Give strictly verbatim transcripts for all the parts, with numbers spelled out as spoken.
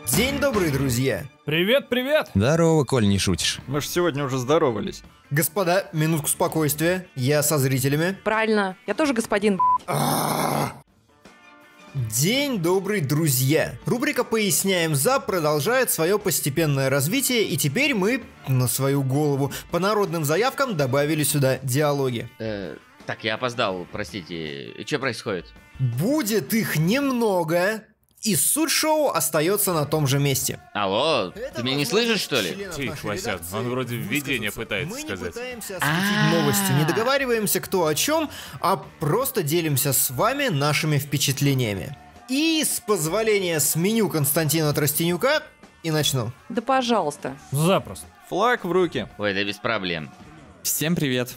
День добрый, друзья! Привет, привет! Здорово, Коль, не шутишь. Мы ж сегодня уже здоровались. Господа, минутку спокойствия, я со зрителями. Правильно, я тоже господин. День добрый, друзья! Рубрика «Поясняем за» продолжает свое постепенное развитие, и теперь мы, на свою голову, по народным заявкам добавили сюда диалоги. Э, так, я опоздал, простите. Что происходит? Будет их немного, и суть шоу остается на том же месте. Алло, ты меня не слышишь, что ли? Тихо, Васян, он вроде введение пытается Мы сказать. не пытаемся осветить новости, не договариваемся кто о чем, а просто делимся с вами нашими впечатлениями. И с позволения сменю Константина Тростенюка и начну. Да пожалуйста. Запросто. Флаг в руки. Ой, да без проблем. Всем привет.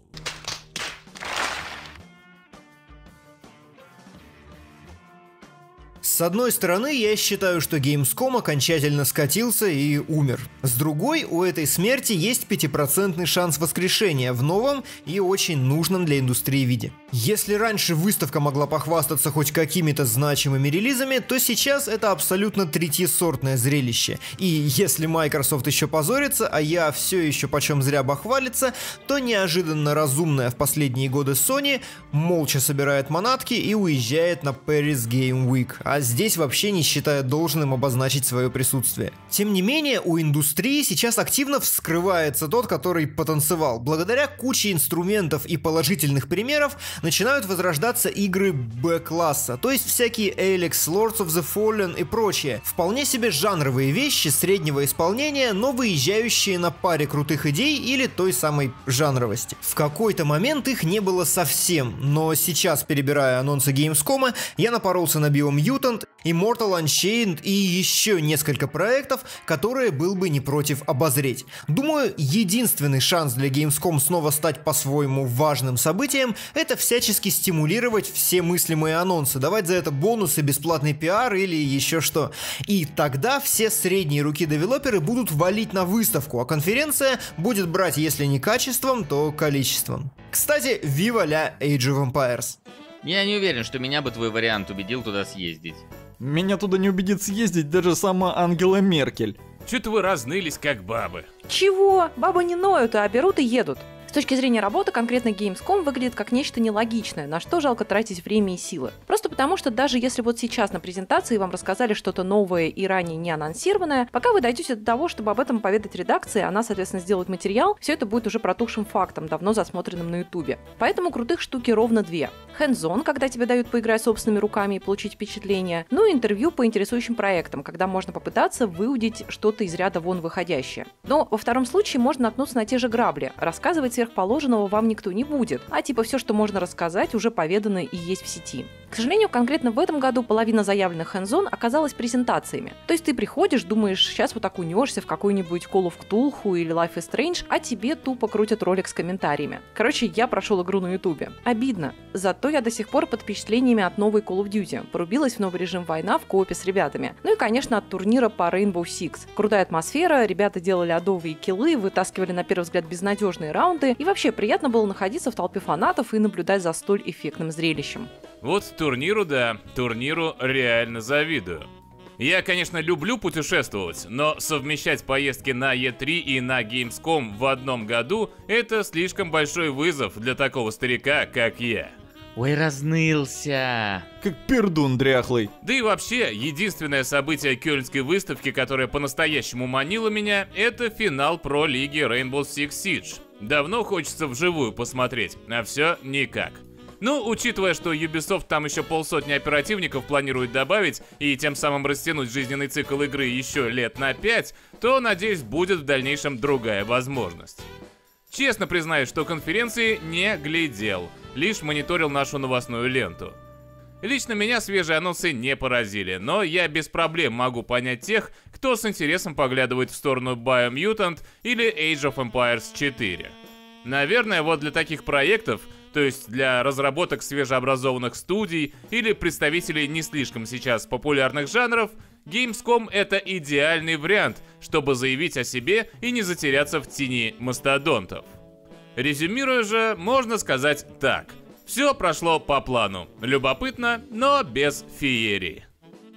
С одной стороны, я считаю, что Gamescom окончательно скатился и умер. С другой, у этой смерти есть пятипроцентный шанс воскрешения в новом и очень нужном для индустрии виде. Если раньше выставка могла похвастаться хоть какими-то значимыми релизами, то сейчас это абсолютно третьесортное зрелище. И если Microsoft еще позорится, а я все еще почем зря бахвалится, то неожиданно разумная в последние годы Sony молча собирает манатки и уезжает на Paris Game Week, а здесь вообще не считая должным обозначить свое присутствие. Тем не менее, у индустрии сейчас активно вскрывается тот, который потанцевал. Благодаря куче инструментов и положительных примеров начинают возрождаться игры Б-класса, то есть всякие Alyx, Lords of the Fallen и прочее. Вполне себе жанровые вещи среднего исполнения, но выезжающие на паре крутых идей или той самой жанровости. В какой-то момент их не было совсем, но сейчас, перебирая анонсы Gamescom, я напоролся на Biomutant, Immortal Unchained и еще несколько проектов, которые был бы не против обозреть. Думаю, единственный шанс для Gamescom снова стать по-своему важным событием — это всячески стимулировать все мыслимые анонсы, давать за это бонусы, бесплатный пиар или еще что. И тогда все средние руки девелоперы будут валить на выставку, а конференция будет брать, если не качеством, то количеством. Кстати, viva la Age of Empires. Я не уверен, что меня бы твой вариант убедил туда съездить. Меня туда не убедит съездить даже сама Ангела Меркель. Чё-то вы разнылись, как бабы. Чего? Бабы не ноют, а берут и едут. С точки зрения работы, конкретно Gamescom выглядит как нечто нелогичное, на что жалко тратить время и силы. Просто потому, что даже если вот сейчас на презентации вам рассказали что-то новое и ранее не анонсированное, пока вы дойдете до того, чтобы об этом поведать редакции, она, соответственно, сделает материал, все это будет уже протухшим фактом, давно засмотренным на ютубе. Поэтому крутых штуки ровно две. Hands-on, когда тебе дают поиграть собственными руками и получить впечатление, ну и интервью по интересующим проектам, когда можно попытаться выудить что-то из ряда вон выходящее. Но во втором случае можно наткнуться на те же грабли. Рассказывать сверхположенного вам никто не будет, а типа все, что можно рассказать, уже поведано и есть в сети. К сожалению, конкретно в этом году половина заявленных hands-on оказалась презентациями. То есть ты приходишь, думаешь, сейчас вот окунешься в какой-нибудь Call of Cthulhu или Life is Strange, а тебе тупо крутят ролик с комментариями. Короче, я прошел игру на ютубе. Обидно. Зато я до сих пор под впечатлениями от новой Call of Duty. Порубилась в новый режим война в коопе с ребятами. Ну и, конечно, от турнира по Rainbow Six. Крутая атмосфера, ребята делали адовые киллы, вытаскивали на первый взгляд безнадежные раунды, и вообще приятно было находиться в толпе фанатов и наблюдать за столь эффектным зрелищем. Вот турниру, да, турниру реально завидую. Я, конечно, люблю путешествовать, но совмещать поездки на и три и на Gamescom в одном году — это слишком большой вызов для такого старика, как я. Ой, разнылся. Как пердун дряхлый. Да и вообще, единственное событие кёльнской выставки, которое по-настоящему манило меня, это финал про-лиги Rainbow Six Siege. Давно хочется вживую посмотреть, а все никак. Ну, учитывая, что Ubisoft там еще полсотни оперативников планирует добавить и тем самым растянуть жизненный цикл игры еще лет на пять, то, надеюсь, будет в дальнейшем другая возможность. Честно признаюсь, что конференции не глядел, лишь мониторил нашу новостную ленту. Лично меня свежие анонсы не поразили, но я без проблем могу понять тех, кто с интересом поглядывает в сторону Biomutant или Age of Empires четыре. Наверное, вот для таких проектов, то есть для разработок свежеобразованных студий или представителей не слишком сейчас популярных жанров, Gamescom — это идеальный вариант, чтобы заявить о себе и не затеряться в тени мастодонтов. Резюмируя же, можно сказать так. Все прошло по плану. Любопытно, но без феерии.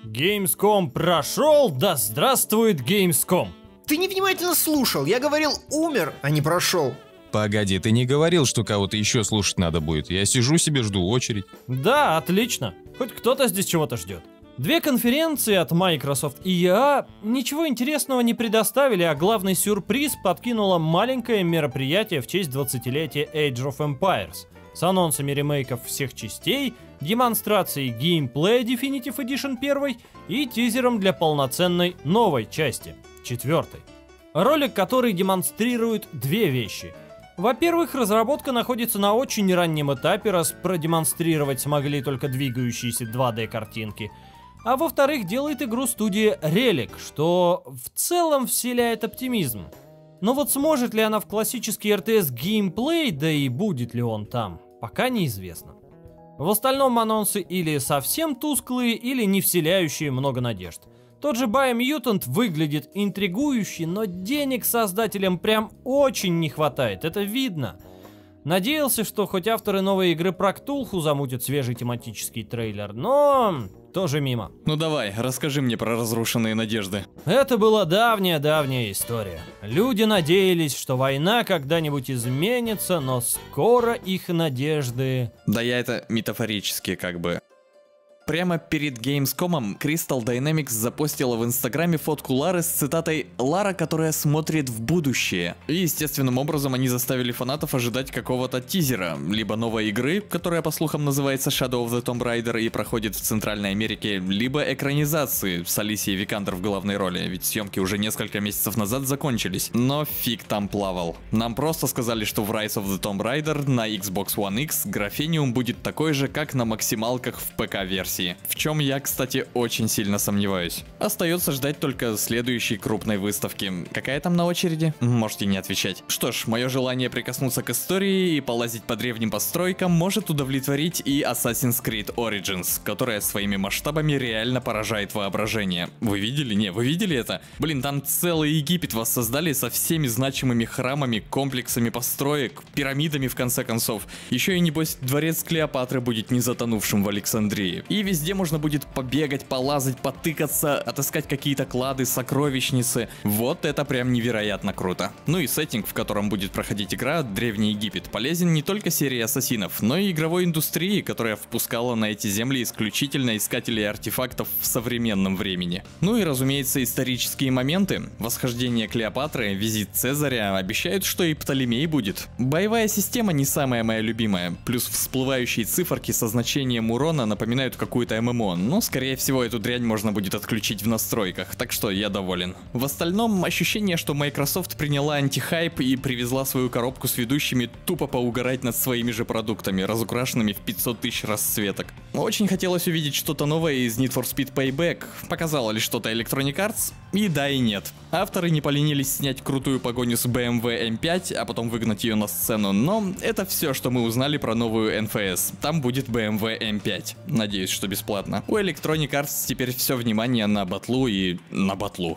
Gamescom прошел, да здравствует Gamescom. Ты невнимательно слушал, я говорил умер, а не прошел. Погоди, ты не говорил, что кого-то еще слушать надо будет. Я сижу себе, жду очередь. Да, отлично. Хоть кто-то здесь чего-то ждет. Две конференции от Microsoft и и эй ничего интересного не предоставили, а главный сюрприз подкинуло маленькое мероприятие в честь двадцатилетия Age of Empires с анонсами ремейков всех частей, демонстрацией геймплея Definitive Edition один и тизером для полноценной новой части, четвертой. Ролик, который демонстрирует две вещи. Во-первых, разработка находится на очень раннем этапе, раз продемонстрировать смогли только двигающиеся два дэ картинки. А во-вторых, делает игру студия Relic, что в целом вселяет оптимизм. Но вот сможет ли она в классический эр тэ эс геймплей, да и будет ли он там, пока неизвестно. В остальном анонсы или совсем тусклые, или не вселяющие много надежд. Тот же Biomutant выглядит интригующе, но денег создателям прям очень не хватает, это видно. Надеялся, что хоть авторы новой игры про Ктулху замутят свежий тематический трейлер, но тоже мимо. Ну давай, расскажи мне про разрушенные надежды. Это была давняя-давняя история. Люди надеялись, что война когда-нибудь изменится, но скоро их надежды... Да я это метафорически как бы... Прямо перед Gamescom Crystal Dynamics запостила в инстаграме фотку Лары с цитатой «Лара, которая смотрит в будущее». И естественным образом они заставили фанатов ожидать какого-то тизера, либо новой игры, которая по слухам называется Shadow of the Tomb Raider и проходит в Центральной Америке, либо экранизации с Алисией Викандер в главной роли, ведь съемки уже несколько месяцев назад закончились. Но фиг там плавал. Нам просто сказали, что в Rise of the Tomb Raider на Xbox One X графениум будет такой же, как на максималках в ПК-версии. В чем я, кстати, очень сильно сомневаюсь. Остается ждать только следующей крупной выставки. Какая там на очереди? Можете не отвечать. Что ж, мое желание прикоснуться к истории и полазить по древним постройкам может удовлетворить и Assassin's Creed Origins, которая своими масштабами реально поражает воображение. Вы видели? Не, вы видели это? Блин, там целый Египет воссоздали со всеми значимыми храмами, комплексами построек, пирамидами в конце концов. Еще и небось дворец Клеопатры будет не затонувшим в Александрии. И везде можно будет побегать, полазать, потыкаться, отыскать какие-то клады, сокровищницы. Вот это прям невероятно круто. Ну и сеттинг, в котором будет проходить игра Древний Египет, полезен не только серии ассасинов, но и игровой индустрии, которая впускала на эти земли исключительно искателей артефактов в современном времени. Ну и разумеется исторические моменты. Восхождение Клеопатры, визит Цезаря, обещают, что и Птолемей будет. Боевая система не самая моя любимая, плюс всплывающие циферки со значением урона напоминают какую-то эм эм о, но скорее всего эту дрянь можно будет отключить в настройках, так что я доволен. В остальном ощущение, что Microsoft приняла антихайп и привезла свою коробку с ведущими тупо поугарать над своими же продуктами, разукрашенными в пятьсот тысяч расцветок. Очень хотелось увидеть что-то новое из Need for Speed Payback, показала ли что-то Electronic Arts? И да, и нет. Авторы не поленились снять крутую погоню с бэ эм вэ эм пять, а потом выгнать ее на сцену, но это все, что мы узнали про новую эн эф эс. Там будет бэ эм вэ эм пять. Надеюсь, что бесплатно. У Electronic Arts теперь все внимание на батлу и на батлу.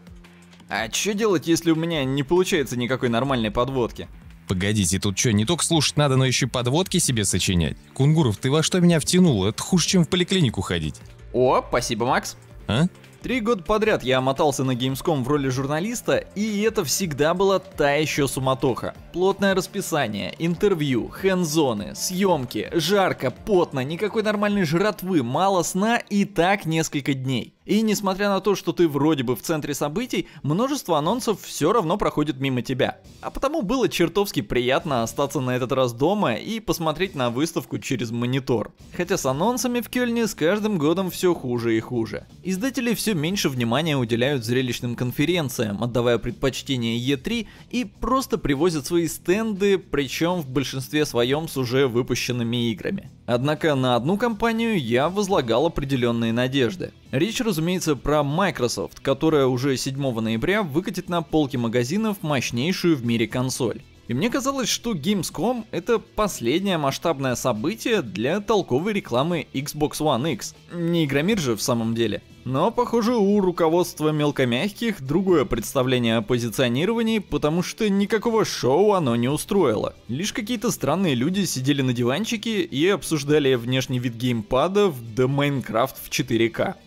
А что делать, если у меня не получается никакой нормальной подводки? Погодите, тут что, не только слушать надо, но еще подводки себе сочинять? Кунгуров, ты во что меня втянул? Это хуже, чем в поликлинику ходить. О, спасибо, Макс. А? Три года подряд я мотался на Gamescom в роли журналиста, и это всегда была та еще суматоха. Плотное расписание, интервью, хэндзоны, съемки, жарко, потно, никакой нормальной жратвы, мало сна и так несколько дней. И несмотря на то, что ты вроде бы в центре событий, множество анонсов все равно проходит мимо тебя. А потому было чертовски приятно остаться на этот раз дома и посмотреть на выставку через монитор. Хотя с анонсами в Кёльне с каждым годом все хуже и хуже. Издатели все меньше внимания уделяют зрелищным конференциям, отдавая предпочтение и три, и просто привозят свои стенды, причем в большинстве своем с уже выпущенными играми. Однако на одну компанию я возлагал определенные надежды. Речь, разумеется, про Microsoft, которая уже седьмого ноября выкатит на полки магазинов мощнейшую в мире консоль. И мне казалось, что Gamescom — это последнее масштабное событие для толковой рекламы Xbox One X. Не Игромир же в самом деле. Но, похоже, у руководства мелкомягких другое представление о позиционировании, потому что никакого шоу оно не устроило. Лишь какие-то странные люди сидели на диванчике и обсуждали внешний вид геймпада в The Minecraft в четыре ка.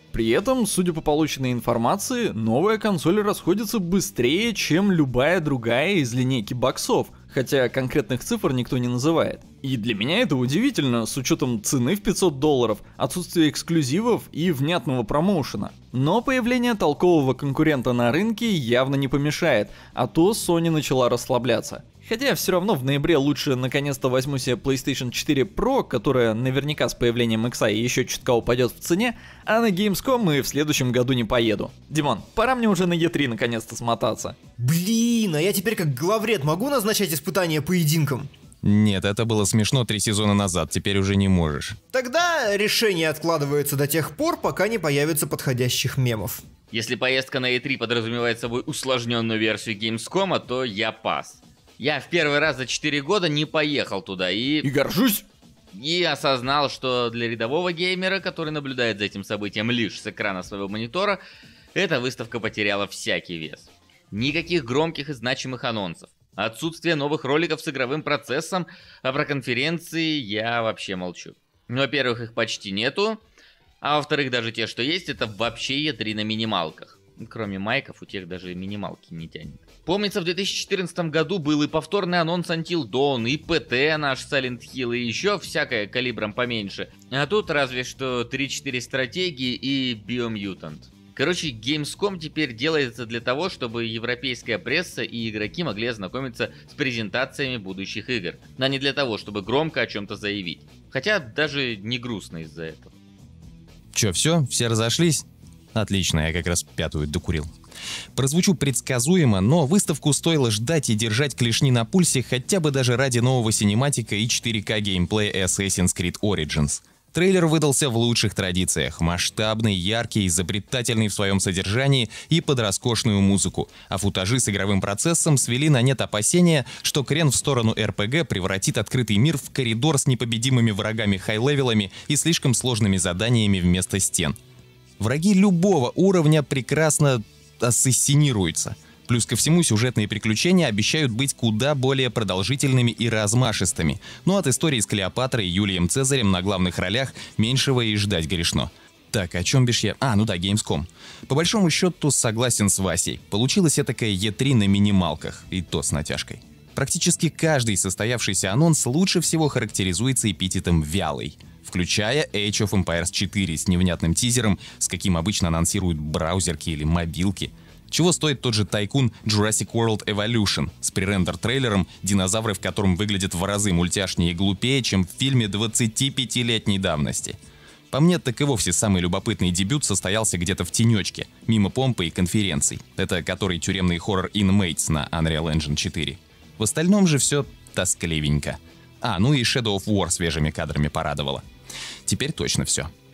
При этом, судя по полученной информации, новая консоль расходится быстрее, чем любая другая из линейки боксов, хотя конкретных цифр никто не называет. И для меня это удивительно, с учетом цены в пятьсот долларов, отсутствия эксклюзивов и внятного промоушена. Но появление толкового конкурента на рынке явно не помешает, а то Sony начала расслабляться. Хотя все равно в ноябре лучше наконец-то возьму себе PlayStation четыре Pro, которая наверняка с появлением X еще чутка упадет в цене, а на Gamescom и в следующем году не поеду. Димон, пора мне уже на и три наконец-то смотаться. Блин, а я теперь как главред могу назначать испытания поединкам? Нет, это было смешно три сезона назад, теперь уже не можешь. Тогда решение откладывается до тех пор, пока не появится подходящих мемов. Если поездка на и три подразумевает собой усложненную версию Gamescom, то я пас. Я в первый раз за четыре года не поехал туда и... И горжусь! И осознал, что для рядового геймера, который наблюдает за этим событием лишь с экрана своего монитора, эта выставка потеряла всякий вес. Никаких громких и значимых анонсов. Отсутствие новых роликов с игровым процессом, а про конференции я вообще молчу. Ну, во-первых, их почти нету, а во-вторых, даже те, что есть, это вообще и три на минималках. Кроме майков, у тех даже минималки не тянет. Помнится, в две тысячи четырнадцатом году был и повторный анонс Until Dawn, и пи ти наш Silent Hill, и еще всякое калибром поменьше. А тут разве что три-четыре стратегии и Biomutant. Короче, Gamescom теперь делается для того, чтобы европейская пресса и игроки могли ознакомиться с презентациями будущих игр, а не для того, чтобы громко о чем-то заявить. Хотя даже не грустно из-за этого. Че, все? Все разошлись? Отлично, я как раз пятую докурил. Прозвучу предсказуемо, но выставку стоило ждать и держать клешни на пульсе хотя бы даже ради нового синематика и четыре ка геймплея Assassin's Creed Origins. Трейлер выдался в лучших традициях. Масштабный, яркий, изобретательный в своем содержании и под роскошную музыку. А футажи с игровым процессом свели на нет опасения, что крен в сторону эр пи джи превратит открытый мир в коридор с непобедимыми врагами хай-левелами и слишком сложными заданиями вместо стен. Враги любого уровня прекрасно ассасинируются. Плюс ко всему, сюжетные приключения обещают быть куда более продолжительными и размашистыми. Но от истории с Клеопатрой и Юлием Цезарем на главных ролях меньшего и ждать грешно. Так, о чем бишь я? А, ну да, Gamescom. По большому счету, согласен с Васей. Получилось этакое и три на минималках, и то с натяжкой. Практически каждый состоявшийся анонс лучше всего характеризуется эпитетом «вялый», включая Age of Empires четыре с невнятным тизером, с каким обычно анонсируют браузерки или мобилки. Чего стоит тот же Tycoon Jurassic World Evolution с пререндер-трейлером, динозавры в котором выглядят в разы мультяшнее и глупее, чем в фильме двадцатипятилетней давности. По мне, так и вовсе самый любопытный дебют состоялся где-то в тенечке, мимо помпы и конференций. Это который тюремный хоррор Inmates на Unreal Engine четыре. В остальном же все тоскливенько. А, ну и Shadow of War свежими кадрами порадовало. Теперь точно все.